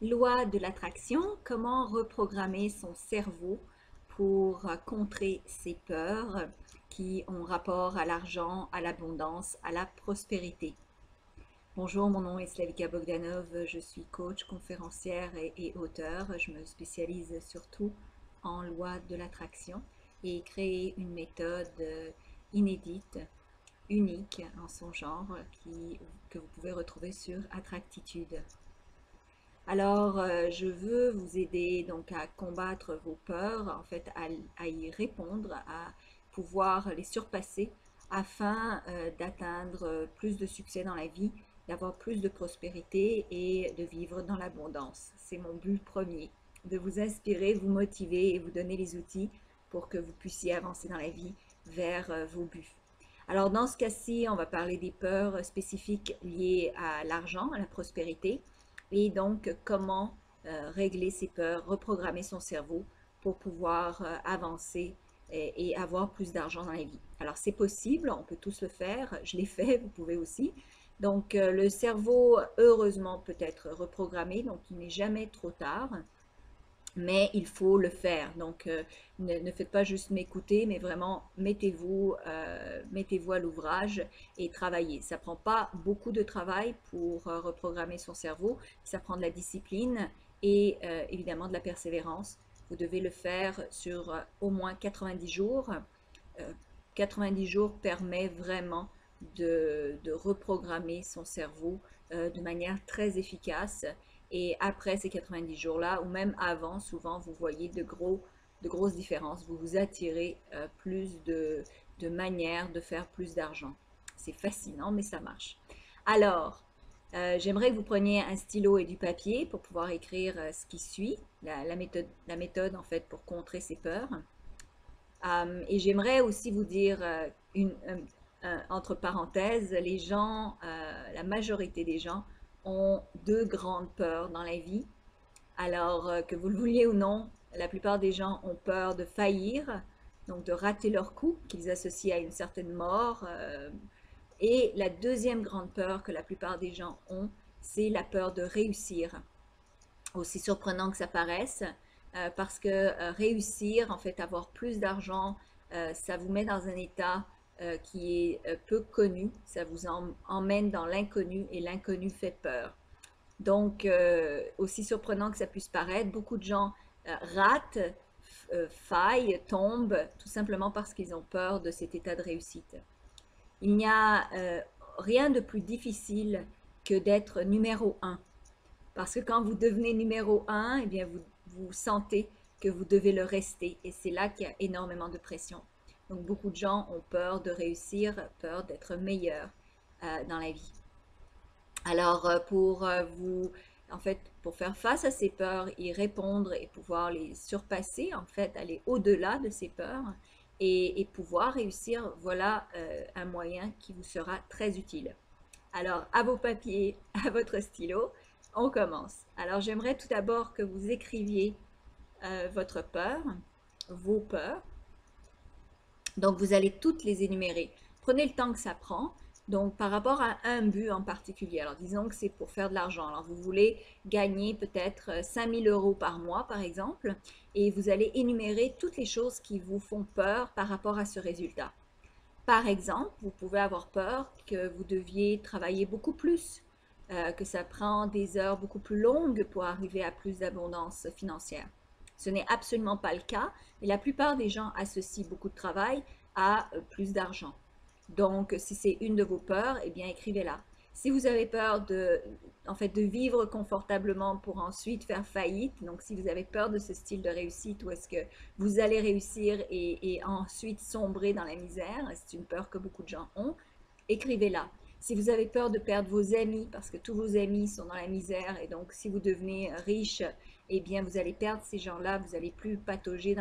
Loi de l'attraction, comment reprogrammer son cerveau pour contrer ses peurs qui ont rapport à l'argent, à l'abondance, à la prospérité. Bonjour, mon nom est Slavika Bogdanov, je suis coach, conférencière et auteure. Je me spécialise surtout en loi de l'attraction et créer une méthode inédite, unique en son genre, que vous pouvez retrouver sur Attractitude. Alors, je veux vous aider donc à combattre vos peurs, en fait, à y répondre, à pouvoir les surpasser afin d'atteindre plus de succès dans la vie, d'avoir plus de prospérité et de vivre dans l'abondance. C'est mon but premier, de vous inspirer, vous motiver et vous donner les outils pour que vous puissiez avancer dans la vie vers vos buts. Alors, dans ce cas-ci, on va parler des peurs spécifiques liées à l'argent, à la prospérité, et donc comment régler ses peurs, reprogrammer son cerveau pour pouvoir avancer et avoir plus d'argent dans la vie. Alors, c'est possible, on peut tous le faire, je l'ai fait, vous pouvez aussi. Donc, le cerveau, heureusement, peut être reprogrammé, donc il n'est jamais trop tard, mais il faut le faire. Donc, ne faites pas juste m'écouter, mais vraiment mettez-vous à l'ouvrage et travaillez. Ça prend pas beaucoup de travail pour reprogrammer son cerveau. Ça prend de la discipline et évidemment de la persévérance. Vous devez le faire sur au moins 90 jours. Euh, 90 jours permet vraiment de reprogrammer son cerveau de manière très efficace. Et après ces 90 jours-là, ou même avant, souvent vous voyez de grosses différences. Vous vous attirez plus de manières de faire plus d'argent. C'est fascinant, mais ça marche. Alors, j'aimerais que vous preniez un stylo et du papier pour pouvoir écrire ce qui suit, la méthode en fait pour contrer ces peurs. Et j'aimerais aussi vous dire, entre parenthèses, les gens, la majorité des gens ont deux grandes peurs dans la vie. Alors, que vous le vouliez ou non, la plupart des gens ont peur de faillir, donc de rater leur coup, qu'ils associent à une certaine mort. Et la deuxième grande peur que la plupart des gens ont, c'est la peur de réussir, aussi surprenant que ça paraisse, parce que réussir, en fait, avoir plus d'argent, ça vous met dans un état qui est peu connu, ça vous emmène dans l'inconnu et l'inconnu fait peur. Donc, aussi surprenant que ça puisse paraître, beaucoup de gens ratent, faillent, tombent, tout simplement parce qu'ils ont peur de cet état de réussite. Il n'y a rien de plus difficile que d'être numéro un. Parce que quand vous devenez numéro un, eh bien vous sentez que vous devez le rester. Et c'est là qu'il y a énormément de pression. Donc beaucoup de gens ont peur de réussir, peur d'être meilleur dans la vie. Alors en fait, pour faire face à ces peurs, y répondre et pouvoir les surpasser, en fait, aller au-delà de ces peurs et pouvoir réussir, voilà un moyen qui vous sera très utile. Alors, à vos papiers, à votre stylo, on commence. Alors, j'aimerais tout d'abord que vous écriviez votre peur, vos peurs. Donc, vous allez toutes les énumérer. Prenez le temps que ça prend. Donc, par rapport à un but en particulier. Alors, disons que c'est pour faire de l'argent. Alors, vous voulez gagner peut-être 5 000 euros par mois, par exemple, et vous allez énumérer toutes les choses qui vous font peur par rapport à ce résultat. Par exemple, vous pouvez avoir peur que vous deviez travailler beaucoup plus, que ça prend des heures beaucoup plus longues pour arriver à plus d'abondance financière. Ce n'est absolument pas le cas, mais la plupart des gens associent beaucoup de travail à plus d'argent. Donc, si c'est une de vos peurs, eh bien, écrivez-la. Si vous avez peur en fait, de vivre confortablement pour ensuite faire faillite, donc si vous avez peur de ce style de réussite, où est-ce que vous allez réussir et ensuite sombrer dans la misère, c'est une peur que beaucoup de gens ont, écrivez-la. Si vous avez peur de perdre vos amis, parce que tous vos amis sont dans la misère, et donc si vous devenez riche, eh bien vous allez perdre ces gens-là, vous n'allez plus patauger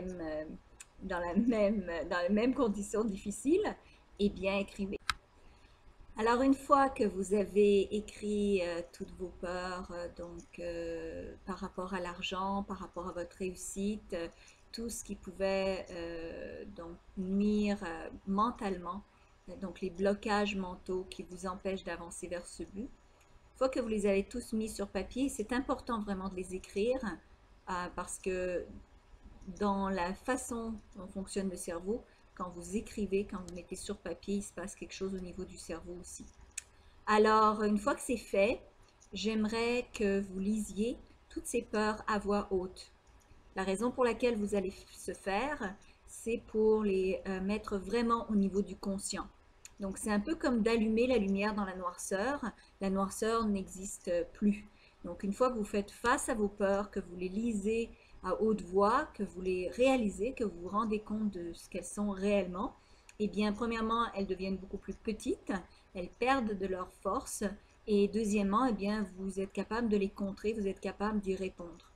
dans les mêmes conditions difficiles, eh bien écrivez. Alors une fois que vous avez écrit toutes vos peurs, par rapport à l'argent, par rapport à votre réussite, tout ce qui pouvait donc nuire mentalement, donc les blocages mentaux qui vous empêchent d'avancer vers ce but, Une fois que vous les avez tous mis sur papier, c'est important vraiment de les écrire parce que dans la façon dont fonctionne le cerveau, quand vous écrivez, quand vous mettez sur papier, il se passe quelque chose au niveau du cerveau aussi. Alors, une fois que c'est fait, j'aimerais que vous lisiez toutes ces peurs à voix haute. La raison pour laquelle vous allez se faire, c'est pour les mettre vraiment au niveau du conscient. Donc, c'est un peu comme d'allumer la lumière dans la noirceur. La noirceur n'existe plus. Donc, une fois que vous faites face à vos peurs, que vous les lisez à haute voix, que vous les réalisez, que vous vous rendez compte de ce qu'elles sont réellement, eh bien, premièrement, elles deviennent beaucoup plus petites, elles perdent de leur force, et deuxièmement, eh bien, vous êtes capable de les contrer, vous êtes capable d'y répondre.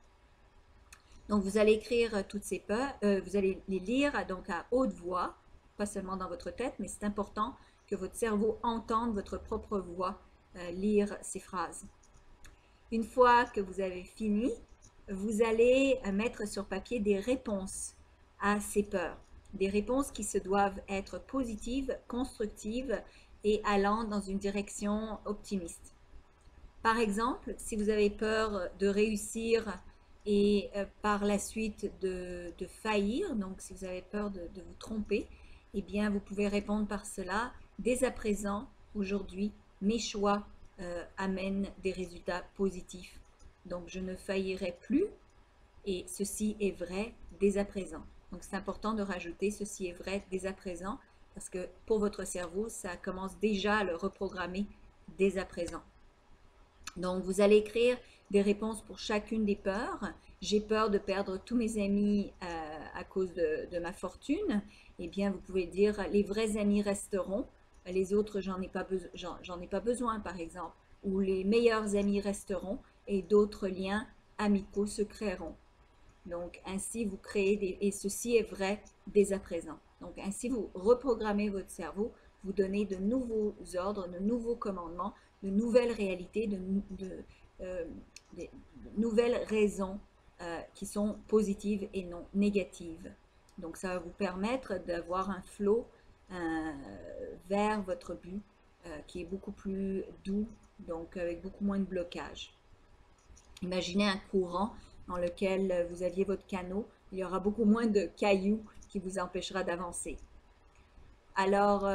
Donc, vous allez écrire toutes ces peurs, vous allez les lire donc à haute voix, pas seulement dans votre tête, mais c'est important que votre cerveau entende votre propre voix lire ces phrases. Une fois que vous avez fini, vous allez mettre sur papier des réponses à ces peurs. Des réponses qui se doivent être positives, constructives et allant dans une direction optimiste. Par exemple, si vous avez peur de réussir et par la suite de faillir, donc si vous avez peur de vous tromper, eh bien vous pouvez répondre par cela, dès à présent, aujourd'hui, mes choix amènent des résultats positifs. Donc je ne faillirai plus et ceci est vrai dès à présent. Donc c'est important de rajouter ceci est vrai dès à présent parce que pour votre cerveau, ça commence déjà à le reprogrammer dès à présent. Donc, vous allez écrire des réponses pour chacune des peurs. J'ai peur de perdre tous mes amis à cause de ma fortune. Eh bien, vous pouvez dire les vrais amis resteront, les autres, j'en ai pas besoin, par exemple. Ou les meilleurs amis resteront et d'autres liens amicaux se créeront. Donc, ainsi, vous créez et ceci est vrai dès à présent. Donc, ainsi, vous reprogrammez votre cerveau, vous donnez de nouveaux ordres, de nouveaux commandements, de nouvelles réalités, de nouvelles raisons qui sont positives et non négatives. Donc, ça va vous permettre d'avoir un flow vers votre but qui est beaucoup plus doux, donc avec beaucoup moins de blocage. Imaginez un courant dans lequel vous aviez votre canot, il y aura beaucoup moins de cailloux qui vous empêchera d'avancer. Alors,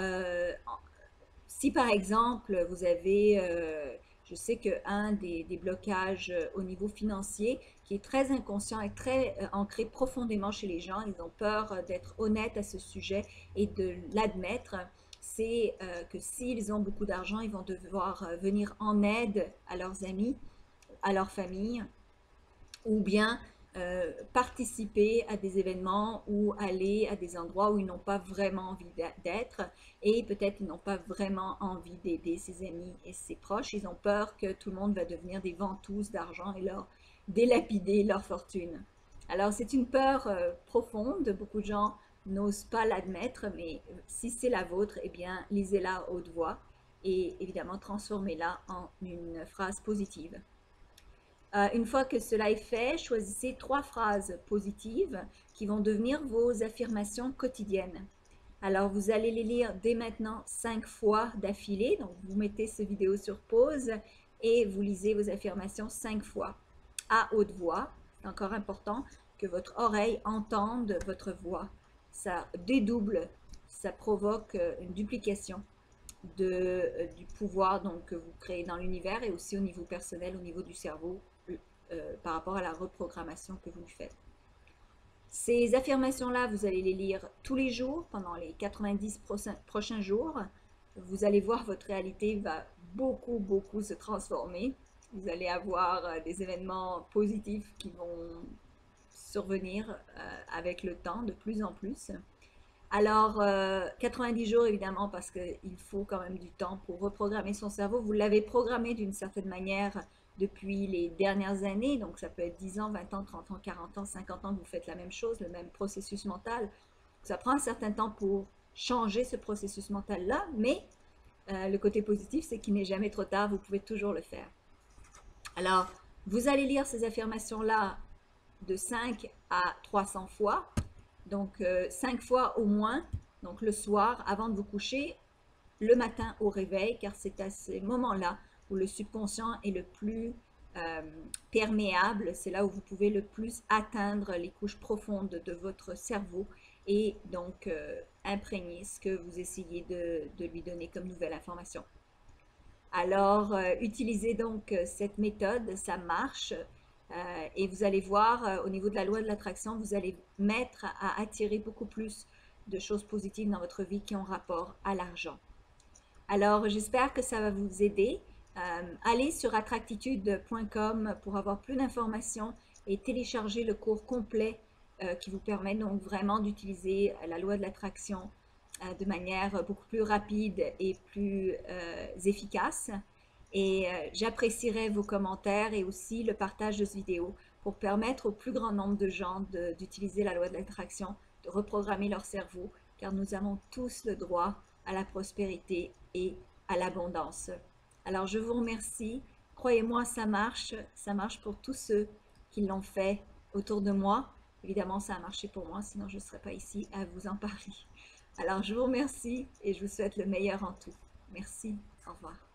si par exemple vous avez, je sais qu'un des blocages au niveau financier qui est très inconscient et très ancré profondément chez les gens, ils ont peur d'être honnêtes à ce sujet et de l'admettre, c'est que s'ils ont beaucoup d'argent, ils vont devoir venir en aide à leurs amis, à leur famille, ou bien participer à des événements ou aller à des endroits où ils n'ont pas vraiment envie d'être et peut-être ils n'ont pas vraiment envie d'aider ses amis et ses proches. Ils ont peur que tout le monde va devenir des ventouses d'argent et leur délapider leur fortune. Alors c'est une peur profonde, beaucoup de gens n'osent pas l'admettre, mais si c'est la vôtre, eh bien lisez-la à haute voix et évidemment transformez-la en une phrase positive. Une fois que cela est fait, choisissez 3 phrases positives qui vont devenir vos affirmations quotidiennes. Alors, vous allez les lire dès maintenant 5 fois d'affilée. Donc, vous mettez cette vidéo sur pause et vous lisez vos affirmations 5 fois à haute voix. C'est encore important que votre oreille entende votre voix. Ça dédouble, ça provoque une duplication du pouvoir donc, que vous créez dans l'univers et aussi au niveau personnel, au niveau du cerveau, par rapport à la reprogrammation que vous faites. Ces affirmations-là, vous allez les lire tous les jours pendant les 90 prochains jours. Vous allez voir votre réalité va beaucoup se transformer. Vous allez avoir des événements positifs qui vont survenir avec le temps de plus en plus. Alors, 90 jours évidemment parce qu'il faut quand même du temps pour reprogrammer son cerveau. Vous l'avez programmé d'une certaine manière depuis les dernières années, donc ça peut être 10 ans, 20 ans, 30 ans, 40 ans, 50 ans que vous faites la même chose, le même processus mental. Ça prend un certain temps pour changer ce processus mental-là, mais le côté positif, c'est qu'il n'est jamais trop tard, vous pouvez toujours le faire. Alors, vous allez lire ces affirmations-là de 5 à 300 fois, donc 5 fois au moins, donc le soir avant de vous coucher, le matin au réveil, car c'est à ces moments-là où le subconscient est le plus perméable, c'est là où vous pouvez le plus atteindre les couches profondes de votre cerveau et donc imprégner ce que vous essayez de lui donner comme nouvelle information. Alors, utilisez donc cette méthode, ça marche. Et vous allez voir, au niveau de la loi de l'attraction, vous allez mettre à attirer beaucoup plus de choses positives dans votre vie qui ont rapport à l'argent. Alors, j'espère que ça va vous aider. Allez sur attractitude.com pour avoir plus d'informations et télécharger le cours complet qui vous permet donc vraiment d'utiliser la loi de l'attraction de manière beaucoup plus rapide et plus efficace. Et j'apprécierais vos commentaires et aussi le partage de cette vidéo pour permettre au plus grand nombre de gens d'utiliser la loi de l'attraction, de reprogrammer leur cerveau, car nous avons tous le droit à la prospérité et à l'abondance. Alors je vous remercie. Croyez-moi, ça marche pour tous ceux qui l'ont fait autour de moi. Évidemment, ça a marché pour moi, sinon je ne serais pas ici à vous en parler. Alors je vous remercie et je vous souhaite le meilleur en tout. Merci, au revoir.